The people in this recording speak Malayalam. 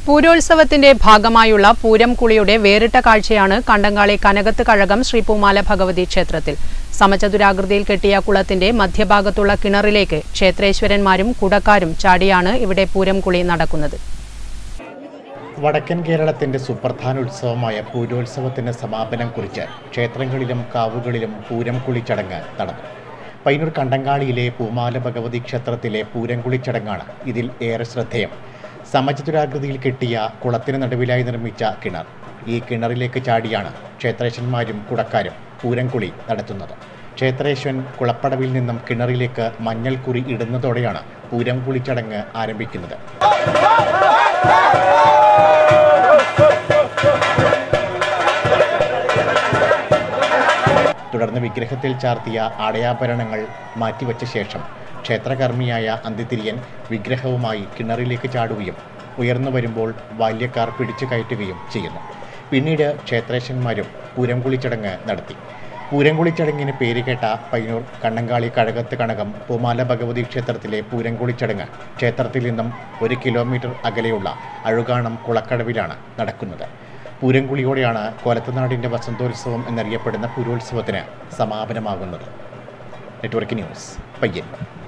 പൂരോത്സവത്തിന്റെ ഭാഗമായുള്ള പൂരം കുളിയുടെ വേറിട്ട കാഴ്ചയാണ് കണ്ടങ്ങാളി കനകത്ത് കഴകം ശ്രീ പൂമാല ഭഗവതി ക്ഷേത്രത്തിൽ. സമചതുരാകൃതിയിൽ കെട്ടിയ കുളത്തിന്റെ മധ്യഭാഗത്തുള്ള കിണറിലേക്ക് ക്ഷേത്രേശ്വരന്മാരും കുടക്കാരും ചാടിയാണ് ഇവിടെ പൂരം കുളി നടക്കുന്നത്. വടക്കൻ കേരളത്തിന്റെ സുപ്രധാന ഉത്സവമായ പൂരോത്സവത്തിന് സമാപനം കുറിച്ച് ക്ഷേത്രങ്ങളിലും കാവുകളിലും പൂരം കുളി ചടങ്ങ് നടന്നു. പയ്യന്നൂർ കണ്ടങ്ങാളിയിലെ പൂമാല ഭഗവതി ക്ഷേത്രത്തിലെ പൂരം കുളി ചടങ്ങാണ് ഇതിൽ ഏറെ ശ്രദ്ധേയം. സമചതുരാകൃതിയിൽ കെട്ടിയ കുളത്തിന് നടുവിലായി നിർമ്മിച്ച കിണർ. ഈ കിണറിലേക്ക് ചാടിയാണ് ക്ഷേത്രേശ്വരന്മാരും കുടക്കാരും പൂരം കുളി നടത്തുന്നത്. ക്ഷേത്രേശ്വരൻ കുളപ്പടവിൽ നിന്നും കിണറിലേക്ക് മഞ്ഞൾക്കുറി ഇടുന്നതോടെയാണ് പൂരം കുളി ചടങ്ങ് ആരംഭിക്കുന്നത്. തുടർന്ന് വിഗ്രഹത്തിൽ ചാർത്തിയ ആടയാഭരണങ്ങൾ മാറ്റിവെച്ച ശേഷം ക്ഷേത്രകർമ്മിയായ അന്തിതിരിയൻ വിഗ്രഹവുമായി കിണറിലേക്ക് ചാടുകയും ഉയർന്നു വരുമ്പോൾ ബാല്യക്കാർ പിടിച്ചു കയറ്റുകയും ചെയ്യുന്നു. പിന്നീട് ക്ഷേത്രേശ്വരന്മാരും പൂരംകുളി ചടങ്ങ് നടത്തി. പൂരംകുളി ചടങ്ങിന് പേരുകേട്ട പയ്യന്നൂർ കണ്ടങ്ങാളി കഴകത്ത് കണകം പൂമാല ഭഗവതി ക്ഷേത്രത്തിലെ പൂരംകുളി ചടങ്ങ് ക്ഷേത്രത്തിൽ നിന്നും 1 കിലോമീറ്റർ അകലെയുള്ള അഴുകാണം കുളക്കടവിലാണ് നടക്കുന്നത്. പൂരംകുളിയോടെയാണ് കോലത്തുനാടിൻ്റെ വസന്തോത്സവം എന്നറിയപ്പെടുന്ന പൂരോത്സവത്തിന് സമാപനമാകുന്നത്. Network news, Payyanur.